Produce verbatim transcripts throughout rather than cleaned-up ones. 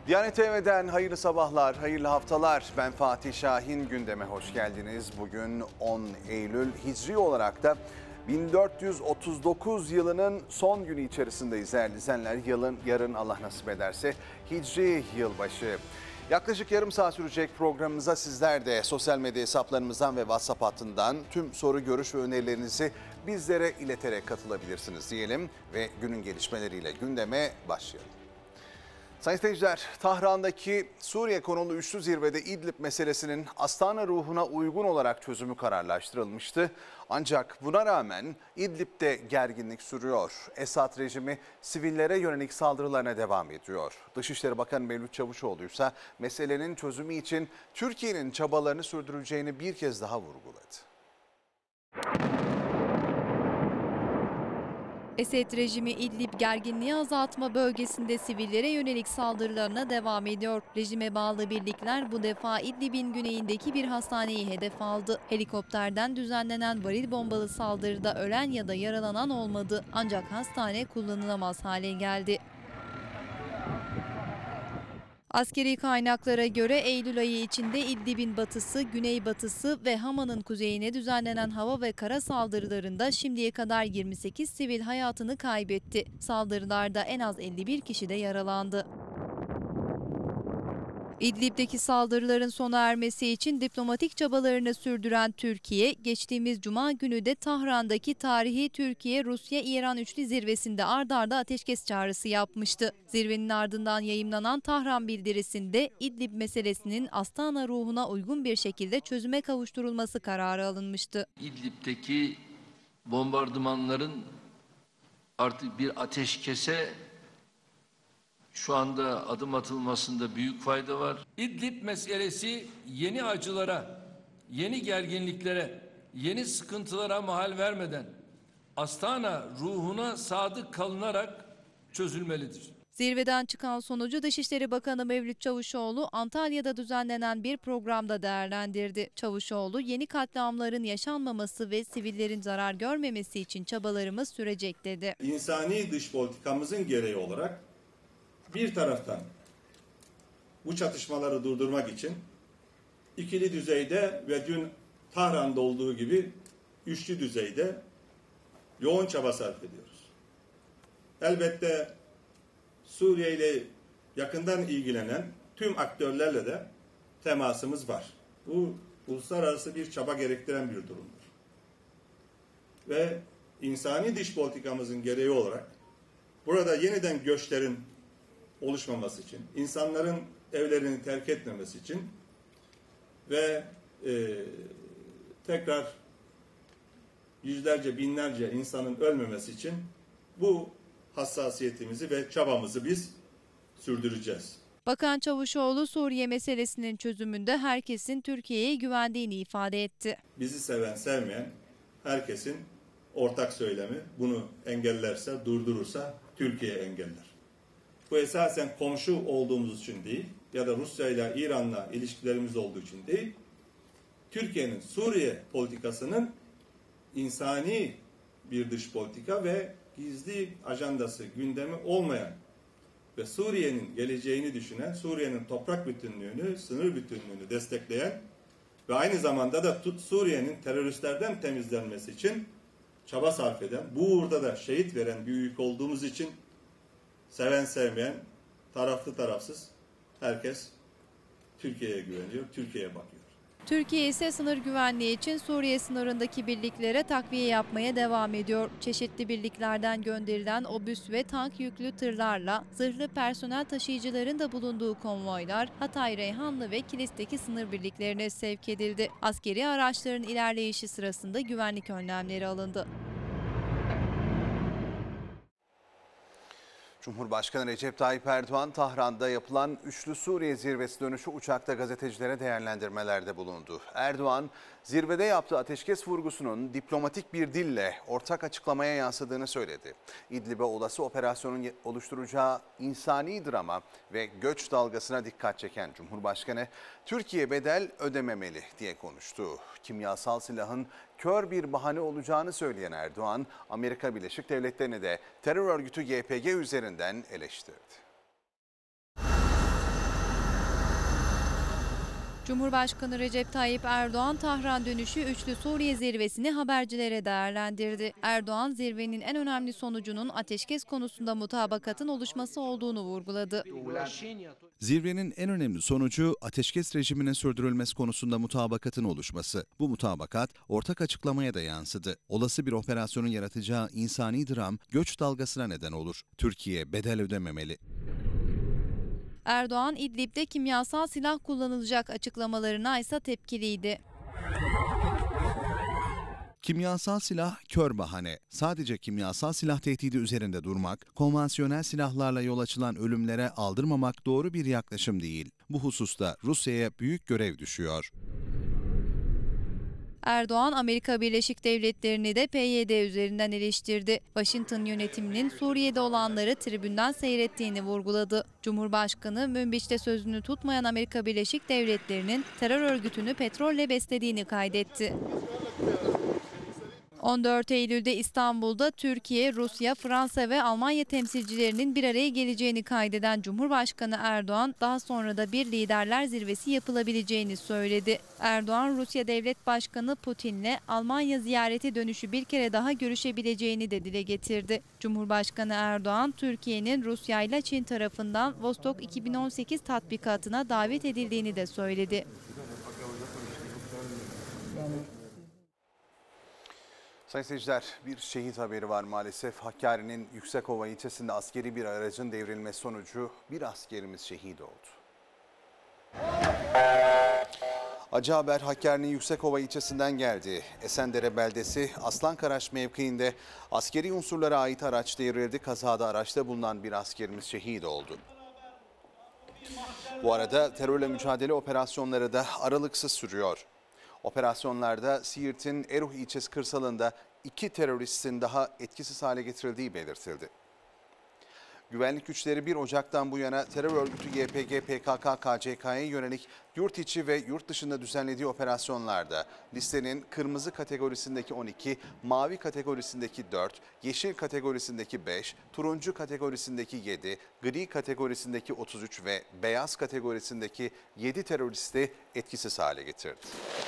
Diyanet T V'den hayırlı sabahlar, hayırlı haftalar. Ben Fatih Şahin, gündeme hoş geldiniz. Bugün on Eylül, Hicri olarak da bin dört yüz otuz dokuz yılının son günü içerisindeyiz değerli izleyenler. Yılın, yarın Allah nasip ederse Hicri yılbaşı. Yaklaşık yarım saat sürecek programımıza sizler de sosyal medya hesaplarımızdan ve WhatsApp hattından tüm soru, görüş ve önerilerinizi bizlere ileterek katılabilirsiniz diyelim ve günün gelişmeleriyle gündeme başlayalım. Sayın seyirciler, Tahran'daki Suriye konulu üçlü zirvede İdlib meselesinin Astana ruhuna uygun olarak çözümü kararlaştırılmıştı. Ancak buna rağmen İdlib'de gerginlik sürüyor. Esad rejimi sivillere yönelik saldırılarına devam ediyor. Dışişleri Bakanı Mevlüt Çavuşoğlu ise meselenin çözümü için Türkiye'nin çabalarını sürdüreceğini bir kez daha vurguladı. Esed rejimi İdlib gerginliği azaltma bölgesinde sivillere yönelik saldırılarına devam ediyor. Rejime bağlı birlikler bu defa İdlib'in güneyindeki bir hastaneyi hedef aldı. Helikopterden düzenlenen varil bombalı saldırıda ölen ya da yaralanan olmadı. Ancak hastane kullanılamaz hale geldi. Askeri kaynaklara göre Eylül ayı içinde İdlib'in batısı, güneybatısı ve Hama'nın kuzeyine düzenlenen hava ve kara saldırılarında şimdiye kadar yirmi sekiz sivil hayatını kaybetti. Saldırılarda en az elli bir kişi de yaralandı. İdlib'deki saldırıların sona ermesi için diplomatik çabalarını sürdüren Türkiye, geçtiğimiz Cuma günü de Tahran'daki tarihi Türkiye-Rusya-İran üçlü zirvesinde ard arda ateşkes çağrısı yapmıştı. Zirvenin ardından yayımlanan Tahran bildirisinde İdlib meselesinin Astana ruhuna uygun bir şekilde çözüme kavuşturulması kararı alınmıştı. İdlib'deki bombardımanların artık bir ateşkese şu anda adım atılmasında büyük fayda var. İdlib meselesi yeni acılara, yeni gerginliklere, yeni sıkıntılara mahal vermeden Astana ruhuna sadık kalınarak çözülmelidir. Zirveden çıkan sonucu Dışişleri Bakanı Mevlüt Çavuşoğlu Antalya'da düzenlenen bir programda değerlendirdi. Çavuşoğlu yeni katliamların yaşanmaması ve sivillerin zarar görmemesi için çabalarımız sürecek dedi. İnsani dış politikamızın gereği olarak bir taraftan bu çatışmaları durdurmak için ikili düzeyde ve dün Tahran'da olduğu gibi üçlü düzeyde yoğun çaba sarf ediyoruz. Elbette Suriye ile yakından ilgilenen tüm aktörlerle de temasımız var. Bu uluslararası bir çaba gerektiren bir durumdur. Ve insani dış politikamızın gereği olarak burada yeniden göçlerin oluşmaması için, insanların evlerini terk etmemesi için ve e, tekrar yüzlerce, binlerce insanın ölmemesi için bu hassasiyetimizi ve çabamızı biz sürdüreceğiz. Bakan Çavuşoğlu Suriye meselesinin çözümünde herkesin Türkiye'ye güvendiğini ifade etti. Bizi seven, sevmeyen herkesin ortak söylemi bunu engellerse, durdurursa Türkiye engeller. Bu esasen komşu olduğumuz için değil ya da Rusya ile İran'la ilişkilerimiz olduğu için değil, Türkiye'nin Suriye politikasının insani bir dış politika ve gizli ajandası, gündemi olmayan ve Suriye'nin geleceğini düşünen, Suriye'nin toprak bütünlüğünü, sınır bütünlüğünü destekleyen ve aynı zamanda da Suriye'nin teröristlerden temizlenmesi için çaba sarf eden, bu uğurda da şehit veren bir ülke olduğumuz için seven sevmeyen, taraflı tarafsız herkes Türkiye'ye güveniyor, Türkiye'ye bakıyor. Türkiye ise sınır güvenliği için Suriye sınırındaki birliklere takviye yapmaya devam ediyor. Çeşitli birliklerden gönderilen obüs ve tank yüklü tırlarla zırhlı personel taşıyıcıların da bulunduğu konvoylar Hatay, Reyhanlı ve Kilis'teki sınır birliklerine sevk edildi. Askeri araçların ilerleyişi sırasında güvenlik önlemleri alındı. Cumhurbaşkanı Recep Tayyip Erdoğan, Tahran'da yapılan üçlü Suriye zirvesi dönüşü uçakta gazetecilere değerlendirmelerde bulundu. Erdoğan, zirvede yaptığı ateşkes vurgusunun diplomatik bir dille ortak açıklamaya yansıdığını söyledi. İdlib'e olası operasyonun oluşturacağı insani drama ve göç dalgasına dikkat çeken Cumhurbaşkanı, Türkiye bedel ödememeli diye konuştu. Kimyasal silahın kör bir bahane olacağını söyleyen Erdoğan, Amerika Birleşik Devletleri'ni de terör örgütü Y P G üzerinden eleştirdi. Cumhurbaşkanı Recep Tayyip Erdoğan, Tahran dönüşü üçlü Suriye zirvesini habercilere değerlendirdi. Erdoğan, zirvenin en önemli sonucunun ateşkes konusunda mutabakatın oluşması olduğunu vurguladı. Zirvenin en önemli sonucu ateşkes rejiminin sürdürülmesi konusunda mutabakatın oluşması. Bu mutabakat ortak açıklamaya da yansıdı. Olası bir operasyonun yaratacağı insani dram göç dalgasına neden olur. Türkiye bedel ödememeli. Erdoğan, İdlib'de kimyasal silah kullanılacak açıklamalarına ise tepkiliydi. Kimyasal silah kör bahane. Sadece kimyasal silah tehdidi üzerinde durmak, konvansiyonel silahlarla yol açılan ölümlere aldırmamak doğru bir yaklaşım değil. Bu hususta Rusya'ya büyük görev düşüyor. Erdoğan, Amerika Birleşik Devletleri'ni de P Y D üzerinden eleştirdi. Washington yönetiminin Suriye'de olanları tribünden seyrettiğini vurguladı. Cumhurbaşkanı, Münbiç'te sözünü tutmayan Amerika Birleşik Devletleri'nin terör örgütünü petrolle beslediğini kaydetti. on dört Eylül'de İstanbul'da Türkiye, Rusya, Fransa ve Almanya temsilcilerinin bir araya geleceğini kaydeden Cumhurbaşkanı Erdoğan, daha sonra da bir liderler zirvesi yapılabileceğini söyledi. Erdoğan, Rusya Devlet Başkanı Putin'le Almanya ziyareti dönüşü bir kere daha görüşebileceğini de dile getirdi. Cumhurbaşkanı Erdoğan, Türkiye'nin Rusya ile Çin tarafından Vostok iki bin on sekiz tatbikatına davet edildiğini de söyledi. Sayın seyirciler, bir şehit haberi var maalesef. Hakkari'nin Yüksekova ilçesinde askeri bir aracın devrilmesi sonucu bir askerimiz şehit oldu. Acı haber Hakkari'nin Yüksekova ilçesinden geldi. Esendere beldesi Aslankaraş mevkiinde askeri unsurlara ait araç devrildi. Kazada araçta bulunan bir askerimiz şehit oldu. Bu arada terörle mücadele operasyonları da aralıksız sürüyor. Operasyonlarda Siirt'in Eruh ilçesi kırsalında iki teröristin daha etkisiz hale getirildiği belirtildi. Güvenlik güçleri bir Ocak'tan bu yana terör örgütü Y P G, P K K, K C K'ya yönelik yurt içi ve yurt dışında düzenlediği operasyonlarda listenin kırmızı kategorisindeki on iki, mavi kategorisindeki dört, yeşil kategorisindeki beş, turuncu kategorisindeki yedi, gri kategorisindeki otuz üç ve beyaz kategorisindeki yedi teröristi etkisiz hale getirdi.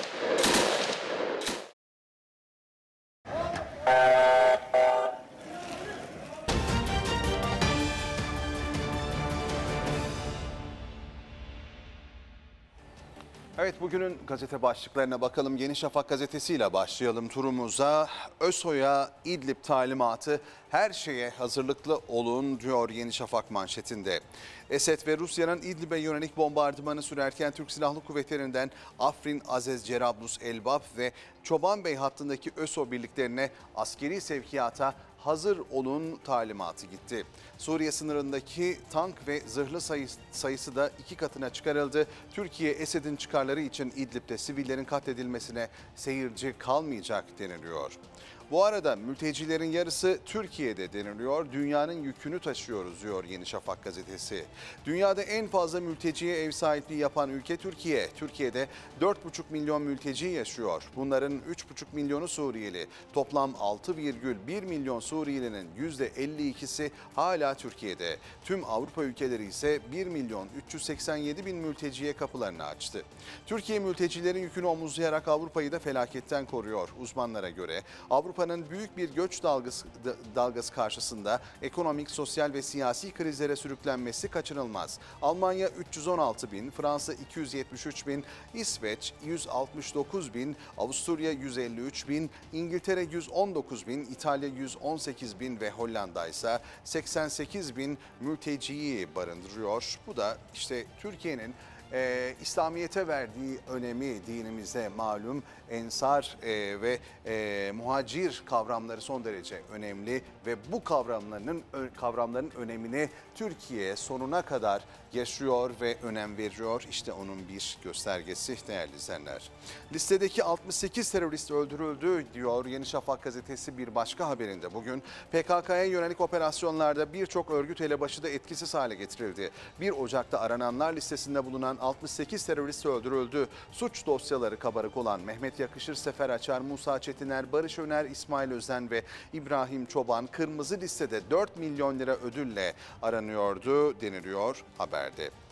Evet, bugünün gazete başlıklarına bakalım. Yeni Şafak gazetesiyle başlayalım turumuza. ÖSO'ya İdlib talimatı, her şeye hazırlıklı olun diyor Yeni Şafak manşetinde. Esed ve Rusya'nın İdlib'e yönelik bombardımanı sürerken Türk Silahlı Kuvvetleri'nden Afrin, Azez, Cerablus, Elbap ve Çobanbey hattındaki ÖSO birliklerine askeri sevkiyata hazır olun talimatı gitti. Suriye sınırındaki tank ve zırhlı sayısı, sayısı da iki katına çıkarıldı. Türkiye, Esed'in çıkarları için İdlib'de sivillerin katledilmesine seyirci kalmayacak deniliyor. Bu arada mültecilerin yarısı Türkiye'de deniliyor. Dünyanın yükünü taşıyoruz diyor Yeni Şafak gazetesi. Dünyada en fazla mülteciye ev sahipliği yapan ülke Türkiye. Türkiye'de dört buçuk milyon mülteci yaşıyor. Bunların üç buçuk milyonu Suriyeli. Toplam altı virgül bir milyon Suriyelinin yüzde elli ikisi hala Türkiye'de. Tüm Avrupa ülkeleri ise bir milyon üç yüz seksen yedi bin mülteciye kapılarını açtı. Türkiye mültecilerin yükünü omuzlayarak Avrupa'yı da felaketten koruyor. Uzmanlara göre Avrupa Avrupa'nın büyük bir göç dalgası, dalgası karşısında ekonomik, sosyal ve siyasi krizlere sürüklenmesi kaçınılmaz. Almanya üç yüz on altı bin, Fransa iki yüz yetmiş üç bin, İsveç yüz altmış dokuz bin, Avusturya yüz elli üç bin, İngiltere yüz on dokuz bin, İtalya yüz on sekiz bin ve Hollanda ise seksen sekiz bin mülteciyi barındırıyor. Bu da işte Türkiye'nin Ee, İslamiyet'e verdiği önemi dinimizde malum. Ensar e, ve e, muhacir kavramları son derece önemli ve bu kavramların kavramların önemini Türkiye sonuna kadar yaşıyor ve önem veriyor. İşte onun bir göstergesi değerli izleyenler. Listedeki altmış sekiz terörist öldürüldü diyor Yeni Şafak gazetesi bir başka haberinde. Bugün P K K'ya yönelik operasyonlarda birçok örgüt elebaşı da etkisiz hale getirildi. bir Ocak'ta arananlar listesinde bulunan altmış sekiz terörist öldürüldü. Suç dosyaları kabarık olan Mehmet Yakışır, Sefer Açar, Musa Çetiner, Barış Öner, İsmail Özen ve İbrahim Çoban kırmızı listede dört milyon lira ödülle aranıyordu deniliyor haberde.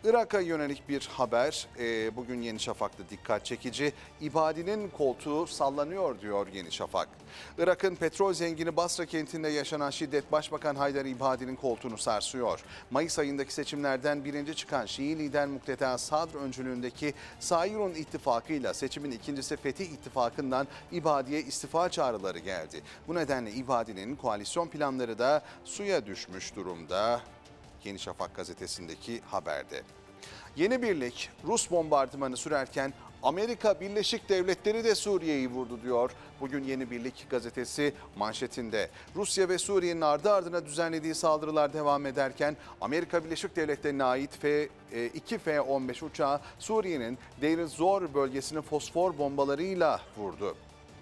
Irak'a yönelik bir haber. Ee, bugün Yeni Şafak'ta dikkat çekici. İbadi'nin koltuğu sallanıyor diyor Yeni Şafak. Irak'ın petrol zengini Basra kentinde yaşanan şiddet Başbakan Haydar İbadi'nin koltuğunu sarsıyor. Mayıs ayındaki seçimlerden birinci çıkan Şii lider Mukteda Sadr öncülüğündeki Sairun ittifakıyla seçimin ikincisi Fetih ittifakından İbadi'ye istifa çağrıları geldi. Bu nedenle İbadi'nin koalisyon planları da suya düşmüş durumda. Yeni Şafak gazetesindeki haberde. Yeni birlik Rus bombardımanı sürerken Amerika Birleşik Devletleri de Suriye'yi vurdu diyor. Bugün Yeni Birlik gazetesi manşetinde. Rusya ve Suriye'nin ardı ardına düzenlediği saldırılar devam ederken Amerika Birleşik Devletleri'ne ait F iki F on beş uçağı Suriye'nin Deir ez-Zor bölgesini fosfor bombalarıyla vurdu.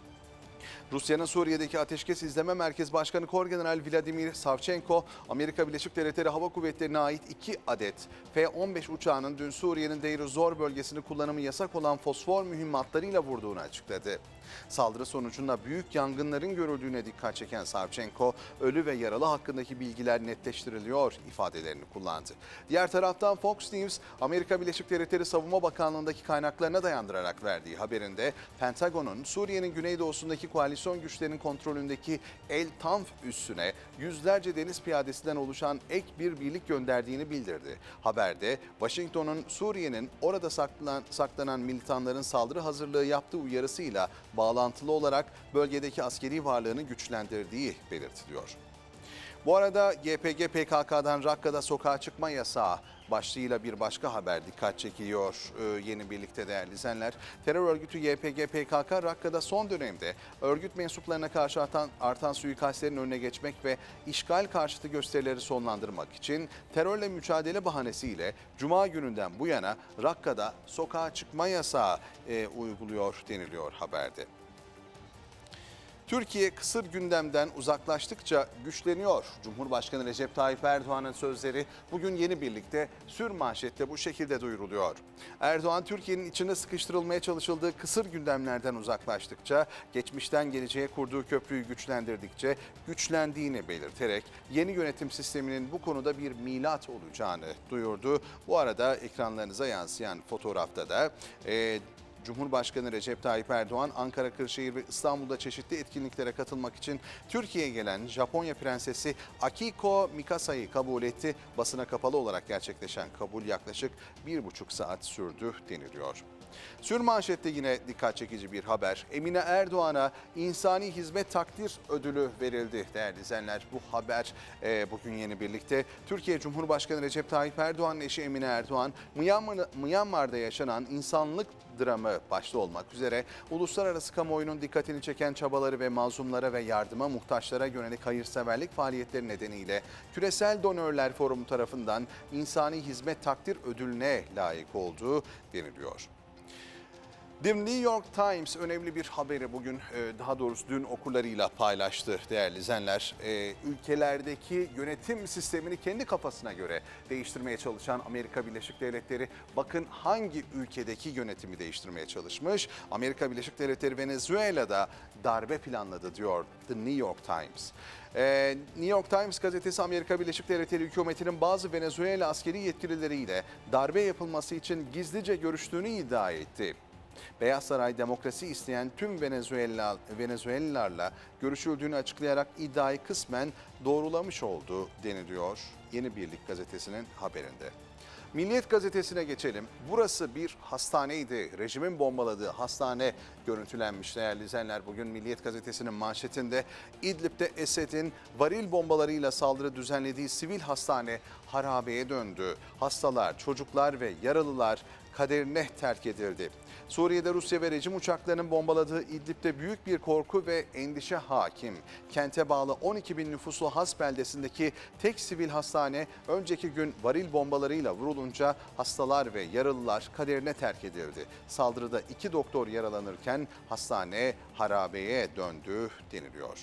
Rusya'nın Suriye'deki Ateşkes İzleme Merkezi Başkanı Korgeneral Vladimir Savchenko, Amerika Birleşik Devletleri Hava Kuvvetleri'ne ait iki adet F on beş uçağının dün Suriye'nin Deir ez-Zor bölgesini kullanımı yasak olan fosfor mühimmatlarıyla vurduğunu açıkladı. Saldırı sonucunda büyük yangınların görüldüğüne dikkat çeken Savchenko, ölü ve yaralı hakkındaki bilgiler netleştiriliyor ifadelerini kullandı. Diğer taraftan Fox News, Amerika Birleşik Devletleri Savunma Bakanlığı'ndaki kaynaklarına dayandırarak verdiği haberinde Pentagon'un Suriye'nin güneydoğusundaki koalisyon güçlerinin kontrolündeki El Tanf üssüne yüzlerce deniz piyadesinden oluşan ek bir birlik gönderdiğini bildirdi. Haberde Washington'un Suriye'nin orada saklanan, saklanan militanların saldırı hazırlığı yaptığı uyarısıyla bağlantılı olarak bölgedeki askeri varlığını güçlendirdiği belirtiliyor. Bu arada Y P G P K K'dan Rakka'da sokağa çıkma yasağı başlığıyla bir başka haber dikkat çekiyor ee, Yeni Birlik'te değerli izleyenler. Terör örgütü Y P G P K K Rakka'da son dönemde örgüt mensuplarına karşı artan, artan suikastlerin önüne geçmek ve işgal karşıtı gösterileri sonlandırmak için terörle mücadele bahanesiyle Cuma gününden bu yana Rakka'da sokağa çıkma yasağı e, uyguluyor deniliyor haberde. Türkiye kısır gündemden uzaklaştıkça güçleniyor. Cumhurbaşkanı Recep Tayyip Erdoğan'ın sözleri bugün Yeni Birlik'te sürmanşette bu şekilde duyuruluyor. Erdoğan, Türkiye'nin içine sıkıştırılmaya çalışıldığı kısır gündemlerden uzaklaştıkça, geçmişten geleceğe kurduğu köprüyü güçlendirdikçe güçlendiğini belirterek yeni yönetim sisteminin bu konuda bir milat olacağını duyurdu. Bu arada ekranlarınıza yansıyan fotoğrafta da E, Cumhurbaşkanı Recep Tayyip Erdoğan, Ankara, Kırşehir ve İstanbul'da çeşitli etkinliklere katılmak için Türkiye'ye gelen Japonya Prensesi Akiko Mikasa'yı kabul etti. Basına kapalı olarak gerçekleşen kabul yaklaşık bir buçuk saat sürdü deniliyor. Sürmanşette yine dikkat çekici bir haber. Emine Erdoğan'a insani hizmet takdir ödülü verildi değerli izleyenler. Bu haber e, bugün Yeni Birlik'te. Türkiye Cumhurbaşkanı Recep Tayyip Erdoğan'ın eşi Emine Erdoğan, Myanmar, Myanmar'da yaşanan insanlık dramı başta olmak üzere uluslararası kamuoyunun dikkatini çeken çabaları ve mazlumlara ve yardıma muhtaçlara yönelik hayırseverlik faaliyetleri nedeniyle Küresel Donörler Forumu tarafından insani hizmet takdir ödülüne layık olduğu deniliyor. The New York Times önemli bir haberi bugün, daha doğrusu dün okurlarıyla paylaştı değerli izleyenler. Ülkelerdeki yönetim sistemini kendi kafasına göre değiştirmeye çalışan Amerika Birleşik Devletleri, bakın hangi ülkedeki yönetimi değiştirmeye çalışmış. Amerika Birleşik Devletleri Venezuela'da darbe planladı diyor The New York Times. Ee, New York Times gazetesi, Amerika Birleşik Devletleri hükümetinin bazı Venezuela askeri yetkilileriyle darbe yapılması için gizlice görüştüğünü iddia etti. Beyaz Saray, demokrasi isteyen tüm Venezuela, Venezuelalılarla görüşüldüğünü açıklayarak iddiayı kısmen doğrulamış oldu deniliyor Yeni Birlik gazetesinin haberinde. Milliyet gazetesine geçelim. Burası bir hastaneydi. Rejimin bombaladığı hastane görüntülenmiş değerli izleyenler. Bugün Milliyet gazetesinin manşetinde İdlib'de Esed'in varil bombalarıyla saldırı düzenlediği sivil hastane harabeye döndü. Hastalar, çocuklar ve yaralılar kaderine terk edildi. Suriye'de Rusya ve rejim uçaklarının bombaladığı İdlib'de büyük bir korku ve endişe hakim. Kente bağlı on iki bin nüfuslu Has beldesindeki tek sivil hastane önceki gün varil bombalarıyla vurulunca hastalar ve yaralılar kaderine terk edildi. Saldırıda iki doktor yaralanırken hastane harabeye döndü deniliyor.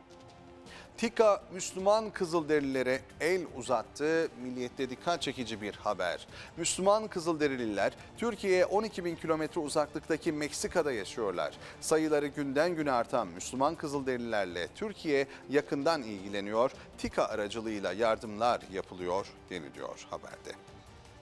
TİKA Müslüman Kızılderililere el uzattı. Milliyet'te dikkat çekici bir haber. Müslüman Kızılderililer Türkiye'ye on iki bin kilometre uzaklıktaki Meksika'da yaşıyorlar. Sayıları günden güne artan Müslüman Kızılderililerle Türkiye yakından ilgileniyor. TİKA aracılığıyla yardımlar yapılıyor deniliyor haberde.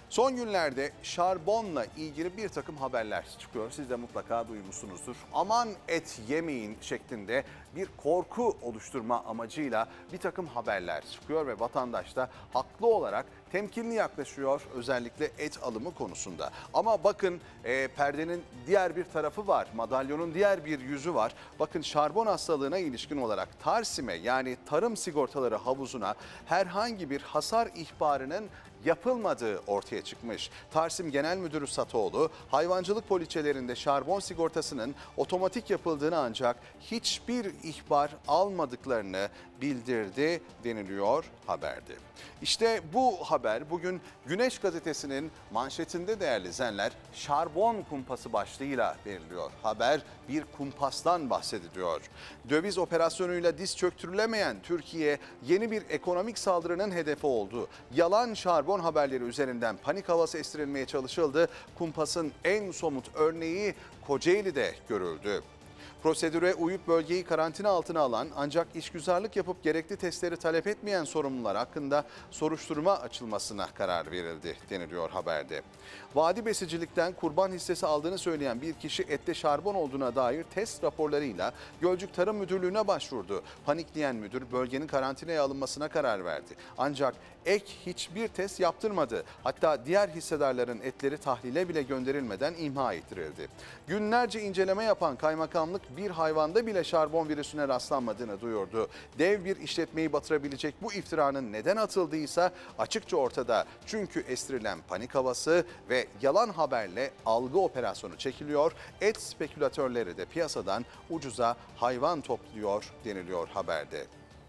Son günlerde şarbonla ilgili bir takım haberler çıkıyor. Siz de mutlaka duymuşsunuzdur. Aman et yemeyin şeklinde bir korku oluşturma amacıyla bir takım haberler çıkıyor ve vatandaş da haklı olarak temkinli yaklaşıyor özellikle et alımı konusunda. Ama bakın e, perdenin diğer bir tarafı var, madalyonun diğer bir yüzü var. Bakın şarbon hastalığına ilişkin olarak Tarsim'e yani tarım sigortaları havuzuna herhangi bir hasar ihbarının yapılmadığı ortaya çıkmış. Tarsim Genel Müdürü Satoğlu, hayvancılık poliçelerinde şarbon sigortasının otomatik yapıldığını ancak hiçbir ihbar almadıklarını bildirdi deniliyor haberde. İşte bu haber bugün Güneş Gazetesi'nin manşetinde değerli izleyenler, şarbon kumpası başlığıyla veriliyor. Haber bir kumpastan bahsediliyor. Döviz operasyonuyla diz çöktürülemeyen Türkiye yeni bir ekonomik saldırının hedefi oldu. Yalan şarbon haberleri üzerinden panik havası estirilmeye çalışıldı. Kumpasın en somut örneği Kocaeli'de görüldü. Prosedüre uyup bölgeyi karantina altına alan ancak işgüzarlık yapıp gerekli testleri talep etmeyen sorumlular hakkında soruşturma açılmasına karar verildi deniliyor haberde. Vadi besicilikten kurban hissesi aldığını söyleyen bir kişi ette şarbon olduğuna dair test raporlarıyla Gölcük Tarım Müdürlüğü'ne başvurdu. Panikleyen müdür bölgenin karantinaya alınmasına karar verdi. Ancak ek hiçbir test yaptırmadı. Hatta diğer hissedarların etleri tahlile bile gönderilmeden imha ettirildi. Günlerce inceleme yapan kaymakamlık bir hayvanda bile şarbon virüsüne rastlanmadığını duyurdu. Dev bir işletmeyi batırabilecek bu iftiranın neden atıldıysa açıkça ortada. Çünkü estirilen panik havası ve yalan haberle algı operasyonu çekiliyor. Et spekülatörleri de piyasadan ucuza hayvan topluyor deniliyor haberde.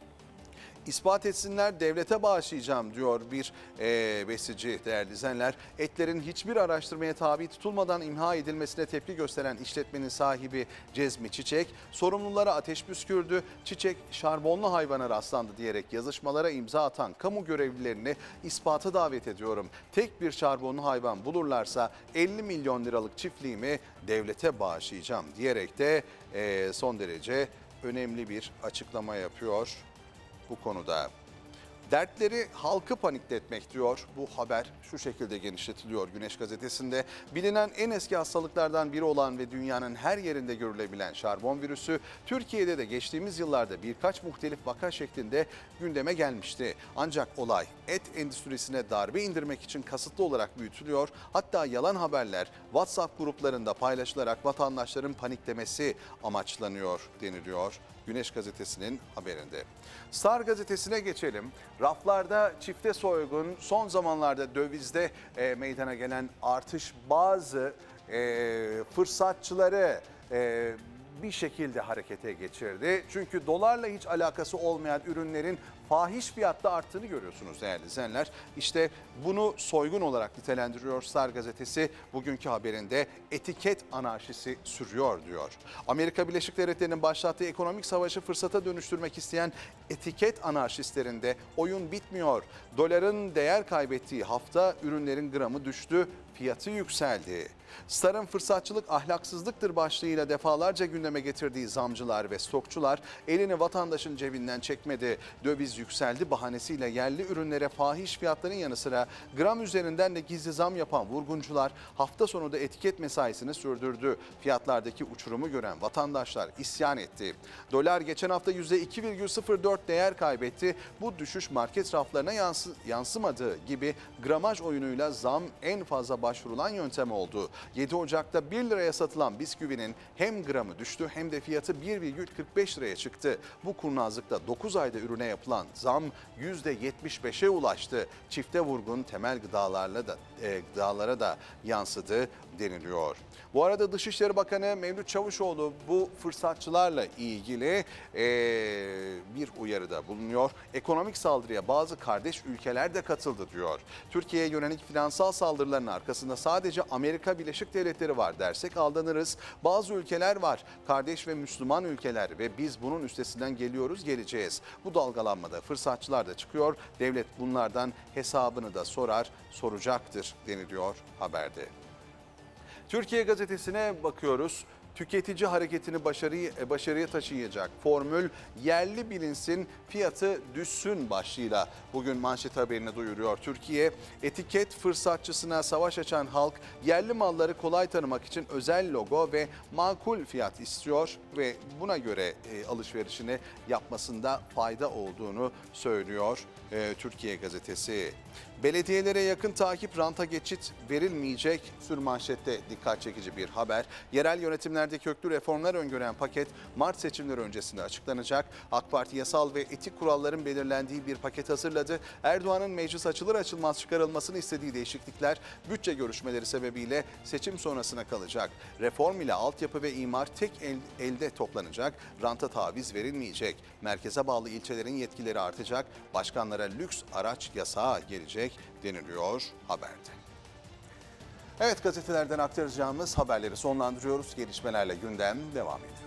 İspat etsinler, devlete bağışlayacağım diyor bir e, besici değerli izleyenler. Etlerin hiçbir araştırmaya tabi tutulmadan imha edilmesine tepki gösteren işletmenin sahibi Cezmi Çiçek, sorumlulara ateş püskürdü. Çiçek şarbonlu hayvana rastlandı diyerek yazışmalara imza atan kamu görevlilerini ispata davet ediyorum. Tek bir şarbonlu hayvan bulurlarsa elli milyon liralık çiftliğimi devlete bağışlayacağım diyerek de e, son derece önemli bir açıklama yapıyor bu konuda. Dertleri halkı panikletmek diyor. Bu haber şu şekilde genişletiliyor Güneş Gazetesi'nde. Bilinen en eski hastalıklardan biri olan ve dünyanın her yerinde görülebilen şarbon virüsü Türkiye'de de geçtiğimiz yıllarda birkaç muhtelif vaka şeklinde gündeme gelmişti. Ancak olay et endüstrisine darbe indirmek için kasıtlı olarak büyütülüyor. Hatta yalan haberler WhatsApp gruplarında paylaşılarak vatandaşların paniklemesi amaçlanıyor deniliyor Güneş Gazetesi'nin haberinde. Star Gazetesi'ne geçelim. Raflarda çifte soygun, son zamanlarda dövizde e, meydana gelen artış bazı e, fırsatçıları e, bir şekilde harekete geçirdi. Çünkü dolarla hiç alakası olmayan ürünlerin fahiş fiyatta arttığını görüyorsunuz değerli izleyenler. İşte bunu soygun olarak nitelendiriyor Star Gazetesi. Bugünkü haberinde etiket anarşisi sürüyor diyor. Amerika Birleşik Devletleri'nin başlattığı ekonomik savaşı fırsata dönüştürmek isteyen etiket anarşistlerinde oyun bitmiyor. Doların değer kaybettiği hafta ürünlerin gramı düştü, fiyatı yükseldi. Star'ın fırsatçılık ahlaksızlıktır başlığıyla defalarca gündeme getirdiği zamcılar ve stokçular elini vatandaşın cebinden çekmedi. Döviz yükseldi bahanesiyle yerli ürünlere fahiş fiyatların yanı sıra gram üzerinden de gizli zam yapan vurguncular hafta sonu da etiket mesaisini sürdürdü. Fiyatlardaki uçurumu gören vatandaşlar isyan etti. Dolar geçen hafta yüzde iki virgül sıfır dört değer kaybetti. Bu düşüş market raflarına yansı, yansımadığı gibi gramaj oyunuyla zam en fazla başvurulan yöntem oldu. yedi Ocak'ta bir liraya satılan bisküvinin hem gramı düştü hem de fiyatı bir virgül kırk beş liraya çıktı. Bu kurnazlıkta dokuz ayda ürüne yapılan zam yüzde yetmiş beşe ulaştı. Çifte vurgun temel gıdalarla da, e, gıdalara da yansıdı deniliyor. Bu arada Dışişleri Bakanı Mevlüt Çavuşoğlu bu fırsatçılarla ilgili e, bir uyarıda bulunuyor. Ekonomik saldırıya bazı kardeş ülkeler de katıldı diyor. Türkiye'ye yönelik finansal saldırıların arkasında sadece Amerika Birleşik Devletleri var dersek aldanırız. Bazı ülkeler var, kardeş ve Müslüman ülkeler ve biz bunun üstesinden geliyoruz, geleceğiz. Bu dalgalanmada fırsatçılar da çıkıyor. Devlet bunlardan hesabını da sorar, soracaktır deniliyor haberde. Türkiye Gazetesi'ne bakıyoruz. Tüketici hareketini başarıyı, başarıya taşıyacak formül yerli bilinsin, fiyatı düşsün başlığıyla bugün manşet haberini duyuruyor Türkiye. Etiket fırsatçısına savaş açan halk yerli malları kolay tanımak için özel logo ve makul fiyat istiyor ve buna göre e, alışverişini yapmasında fayda olduğunu söylüyor e, Türkiye Gazetesi. Belediyelere yakın takip, ranta geçit verilmeyecek, sürmanşette dikkat çekici bir haber. Yerel yönetimlerde köklü reformlar öngören paket Mart seçimleri öncesinde açıklanacak. AK Parti yasal ve etik kuralların belirlendiği bir paket hazırladı. Erdoğan'ın meclis açılır açılmaz çıkarılmasını istediği değişiklikler bütçe görüşmeleri sebebiyle seçim sonrasına kalacak. Reform ile altyapı ve imar tek el, elde toplanacak. Ranta taviz verilmeyecek. Merkeze bağlı ilçelerin yetkileri artacak. Başkanlara lüks araç yasağı gelecek deniliyor haberde. Evet, gazetelerden aktaracağımız haberleri sonlandırıyoruz. Gelişmelerle gündem devam ediyor.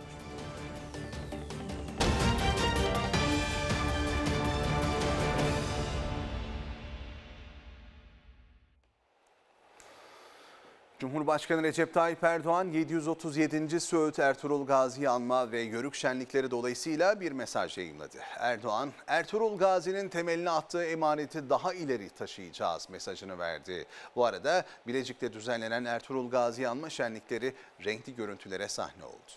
Cumhurbaşkanı Recep Tayyip Erdoğan yedi yüz otuz yedinci Söğüt Ertuğrul Gazi'yi anma ve yörük şenlikleri dolayısıyla bir mesaj yayınladı. Erdoğan, Ertuğrul Gazi'nin temelini attığı emaneti daha ileri taşıyacağız mesajını verdi. Bu arada Bilecik'te düzenlenen Ertuğrul Gazi'yi anma şenlikleri renkli görüntülere sahne oldu.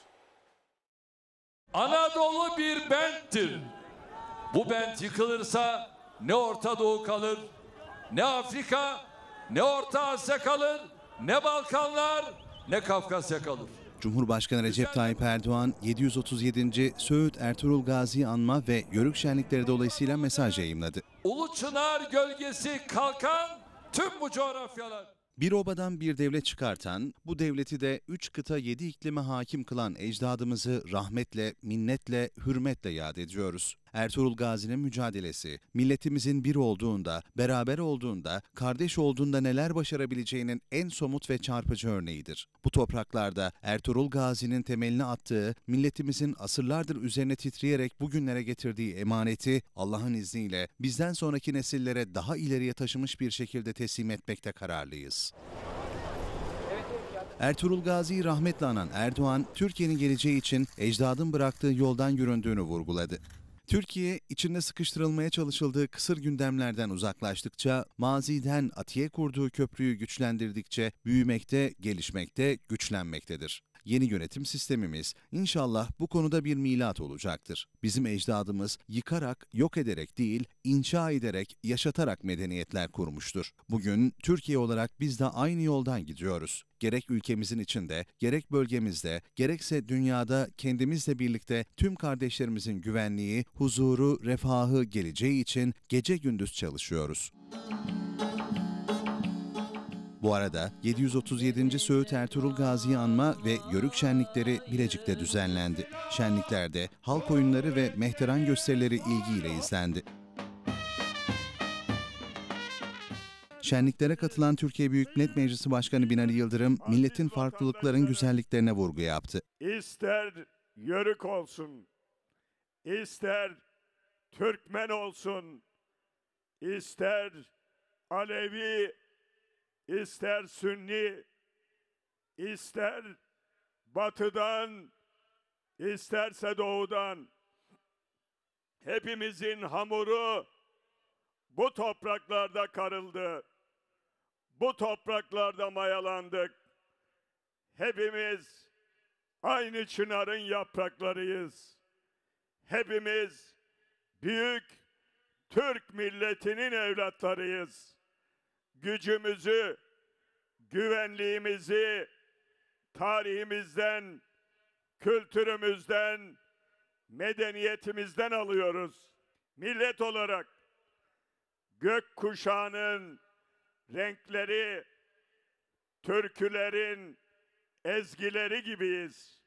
Anadolu bir benttir. Bu bent yıkılırsa ne Orta Doğu kalır, ne Afrika, ne Orta Asya kalır, ne Balkanlar, ne Kafkasya kalır. Cumhurbaşkanı Recep Tayyip Erdoğan yedi yüz otuz yedinci Söğüt Ertuğrul Gazi'yi anma ve yörük şenlikleri dolayısıyla mesaj yayımladı. Ulu Çınar gölgesi kalkan tüm bu coğrafyalar. Bir obadan bir devlet çıkartan, bu devleti de üç kıta yedi iklime hakim kılan ecdadımızı rahmetle, minnetle, hürmetle yad ediyoruz. Ertuğrul Gazi'nin mücadelesi, milletimizin bir olduğunda, beraber olduğunda, kardeş olduğunda neler başarabileceğinin en somut ve çarpıcı örneğidir. Bu topraklarda Ertuğrul Gazi'nin temelini attığı, milletimizin asırlardır üzerine titreyerek bugünlere getirdiği emaneti Allah'ın izniyle bizden sonraki nesillere daha ileriye taşımış bir şekilde teslim etmekte kararlıyız. Ertuğrul Gazi'yi rahmetle anan Erdoğan, Türkiye'nin geleceği için ecdadın bıraktığı yoldan yüründüğünü vurguladı. Türkiye, içinde sıkıştırılmaya çalışıldığı kısır gündemlerden uzaklaştıkça, maziden atiye kurduğu köprüyü güçlendirdikçe büyümekte, gelişmekte, güçlenmektedir. Yeni yönetim sistemimiz inşallah bu konuda bir milat olacaktır. Bizim ecdadımız yıkarak, yok ederek değil, inşa ederek, yaşatarak medeniyetler kurmuştur. Bugün Türkiye olarak biz de aynı yoldan gidiyoruz. Gerek ülkemizin içinde, gerek bölgemizde, gerekse dünyada kendimizle birlikte tüm kardeşlerimizin güvenliği, huzuru, refahı, geleceği için gece gündüz çalışıyoruz. Bu arada yedi yüz otuz yedinci Söğüt Ertuğrul Gazi'yi anma ve yörük şenlikleri Bilecik'te düzenlendi. Şenliklerde halk oyunları ve mehteran gösterileri ilgiyle izlendi. Şenliklere katılan Türkiye Büyük Millet Meclisi Başkanı Binali Yıldırım, milletin farklılıkların güzelliklerine vurgu yaptı. İster yörük olsun, ister Türkmen olsun, ister Alevi, ister Sünni, ister batıdan, isterse doğudan, hepimizin hamuru bu topraklarda karıldı. Bu topraklarda mayalandık. Hepimiz aynı çınarın yapraklarıyız. Hepimiz büyük Türk milletinin evlatlarıyız. Gücümüzü, güvenliğimizi tarihimizden, kültürümüzden, medeniyetimizden alıyoruz. Millet olarak gök kuşağının renkleri, türkülerin ezgileri gibiyiz.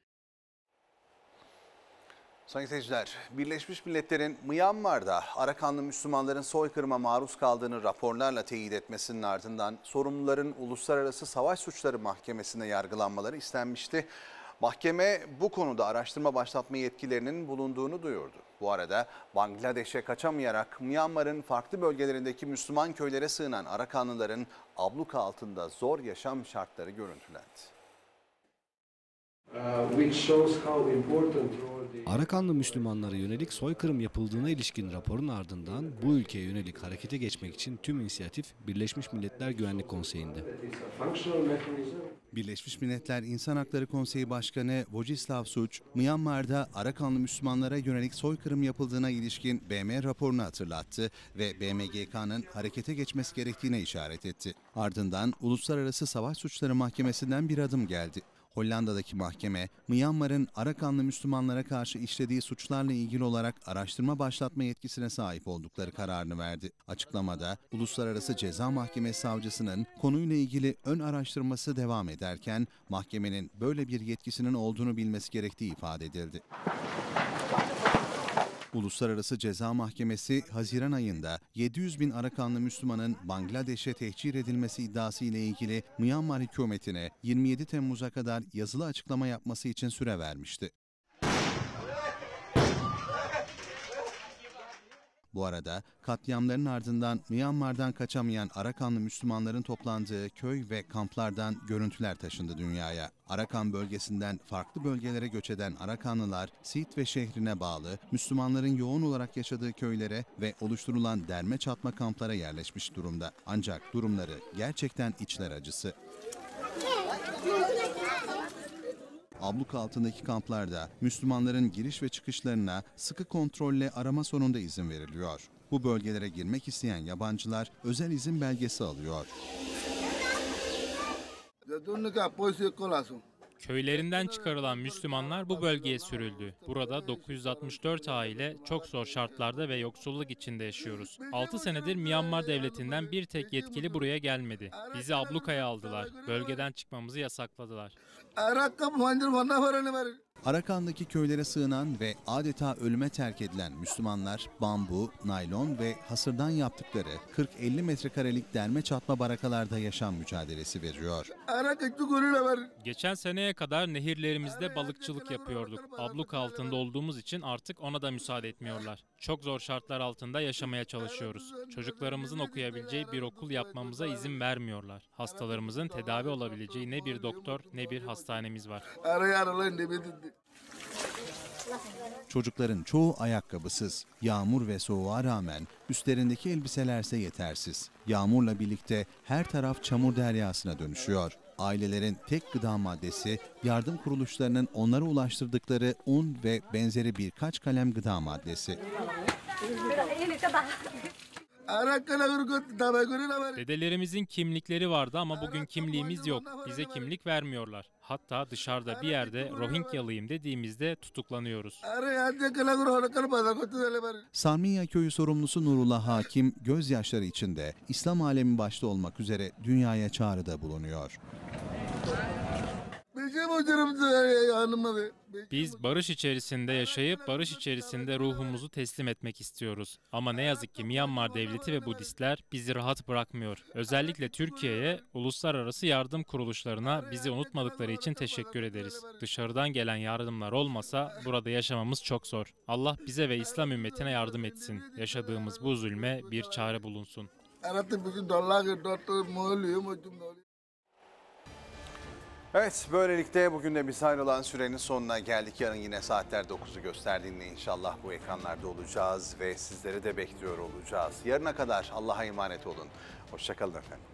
Sayın seyirciler, Birleşmiş Milletler'in Myanmar'da Arakanlı Müslümanların soykırıma maruz kaldığını raporlarla teyit etmesinin ardından sorumluların Uluslararası Savaş Suçları Mahkemesi'nde yargılanmaları istenmişti. Mahkeme bu konuda araştırma başlatma yetkilerinin bulunduğunu duyurdu. Bu arada Bangladeş'e kaçamayarak Myanmar'ın farklı bölgelerindeki Müslüman köylere sığınan Arakanlıların abluka altında zor yaşam şartları görüntülendi. Arakanlı Müslümanlara yönelik soykırım yapıldığına ilişkin raporun ardından bu ülkeye yönelik harekete geçmek için tüm inisiyatif Birleşmiş Milletler Güvenlik Konseyi'nde. Birleşmiş Milletler İnsan Hakları Konseyi Başkanı Vojislav Suç, Myanmar'da Arakanlı Müslümanlara yönelik soykırım yapıldığına ilişkin B M raporunu hatırlattı ve B M G K'nın harekete geçmesi gerektiğine işaret etti. Ardından Uluslararası Savaş Suçları Mahkemesi'nden bir adım geldi. Hollanda'daki mahkeme, Myanmar'ın Arakanlı Müslümanlara karşı işlediği suçlarla ilgili olarak araştırma başlatma yetkisine sahip oldukları kararını verdi. Açıklamada, Uluslararası Ceza Mahkemesi savcısının konuyla ilgili ön araştırması devam ederken, mahkemenin böyle bir yetkisinin olduğunu bilmesi gerektiği ifade edildi. Uluslararası Ceza Mahkemesi Haziran ayında yedi yüz bin Arakanlı Müslümanın Bangladeş'e tehcir edilmesi iddiası ile ilgili Myanmar hükümetine yirmi yedi Temmuz'a kadar yazılı açıklama yapması için süre vermişti. Bu arada katliamların ardından Myanmar'dan kaçamayan Arakanlı Müslümanların toplandığı köy ve kamplardan görüntüler taşındı dünyaya. Arakan bölgesinden farklı bölgelere göç eden Arakanlılar, Siirt şehrine bağlı Müslümanların yoğun olarak yaşadığı köylere ve oluşturulan derme çatma kamplara yerleşmiş durumda. Ancak durumları gerçekten içler acısı. Abluk altındaki kamplarda Müslümanların giriş ve çıkışlarına sıkı kontrolle arama sonunda izin veriliyor. Bu bölgelere girmek isteyen yabancılar özel izin belgesi alıyor. Köylerinden çıkarılan Müslümanlar bu bölgeye sürüldü. Burada dokuz yüz altmış dört aile çok zor şartlarda ve yoksulluk içinde yaşıyoruz. altı senedir Myanmar devletinden bir tek yetkili buraya gelmedi. Bizi ablukaya aldılar. Bölgeden çıkmamızı yasakladılar. Arakan'daki köylere sığınan ve adeta ölüme terk edilen Müslümanlar bambu, naylon ve hasırdan yaptıkları kırk elli metrekarelik derme çatma barakalarda yaşam mücadelesi veriyor. Geçen seneye kadar nehirlerimizde balıkçılık yapıyorduk. Abluk altında olduğumuz için artık ona da müsaade etmiyorlar. Çok zor şartlar altında yaşamaya çalışıyoruz. Çocuklarımızın okuyabileceği bir okul yapmamıza izin vermiyorlar. Hastalarımızın tedavi olabileceği ne bir doktor ne bir hastanemiz var. Çocukların çoğu ayakkabısız. Yağmur ve soğuğa rağmen üstlerindeki elbiselerse yetersiz. Yağmurla birlikte her taraf çamur deryasına dönüşüyor. Ailelerin tek gıda maddesi yardım kuruluşlarının onlara ulaştırdıkları un ve benzeri birkaç kalem gıda maddesi. Dedelerimizin kimlikleri vardı ama bugün kimliğimiz yok. Bize kimlik vermiyorlar. Hatta dışarıda bir yerde Rohingyalıyım dediğimizde tutuklanıyoruz. Sarmiya köyü sorumlusu Nurullah Hakim gözyaşları içinde İslam alemi başta olmak üzere dünyaya çağrıda bulunuyor. Biz barış içerisinde yaşayıp barış içerisinde ruhumuzu teslim etmek istiyoruz. Ama ne yazık ki Myanmar devleti ve Budistler bizi rahat bırakmıyor. Özellikle Türkiye'ye, uluslararası yardım kuruluşlarına bizi unutmadıkları için teşekkür ederiz. Dışarıdan gelen yardımlar olmasa burada yaşamamız çok zor. Allah bize ve İslam ümmetine yardım etsin. Yaşadığımız bu zulme bir çare bulunsun. Evet, böylelikle bugün de bize ayrılan sürenin sonuna geldik. Yarın yine saatler dokuzu gösterdiğinde inşallah bu ekranlarda olacağız ve sizleri de bekliyor olacağız. Yarına kadar Allah'a emanet olun. Hoşça kalın efendim.